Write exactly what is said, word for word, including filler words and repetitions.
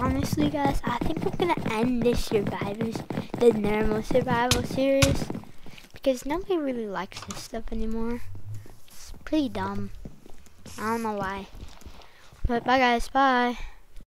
honestly, guys, I think I'm gonna end this survivors, the normal survival series, because nobody really likes this stuff anymore. It's pretty dumb. I don't know why. But bye, guys. Bye.